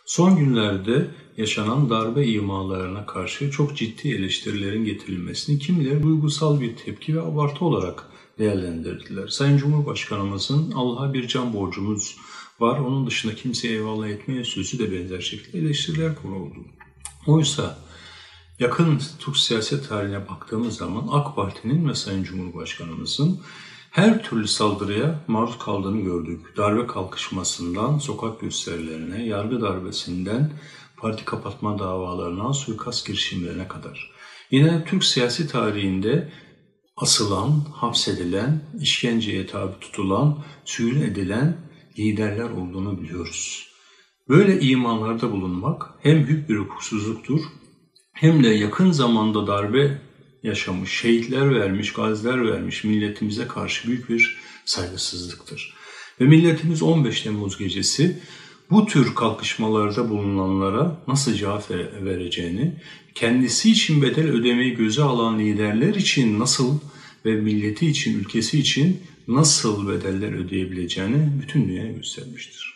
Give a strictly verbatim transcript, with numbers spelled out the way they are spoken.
Son günlerde yaşanan darbe imalarına karşı çok ciddi eleştirilerin getirilmesini kimileri duygusal bir tepki ve abartı olarak değerlendirdiler. Sayın Cumhurbaşkanımızın Allah'a bir can borcumuz var, onun dışında kimseye eyvallah etmeye sözü de benzer şekilde eleştiriler konu oldu. Oysa yakın Türk siyaset tarihine baktığımız zaman AK Parti'nin ve Sayın Cumhurbaşkanımızın her türlü saldırıya maruz kaldığını gördük. Darbe kalkışmasından sokak gösterilerine, yargı darbesinden parti kapatma davalarına, suikast girişimlerine kadar. Yine Türk siyasi tarihinde asılan, hapsedilen, işkenceye tabi tutulan, sürgün edilen liderler olduğunu biliyoruz. Böyle imalarda bulunmak hem büyük bir hukuksuzluktur, hem de yakın zamanda darbe yaşamış, şehitler vermiş, gaziler vermiş milletimize karşı büyük bir saygısızlıktır. Ve milletimiz on beş Temmuz gecesi bu tür kalkışmalarda bulunanlara nasıl cevap vereceğini, kendisi için bedel ödemeyi göze alan liderler için nasıl ve milleti için, ülkesi için nasıl bedeller ödeyebileceğini bütün dünyaya göstermiştir.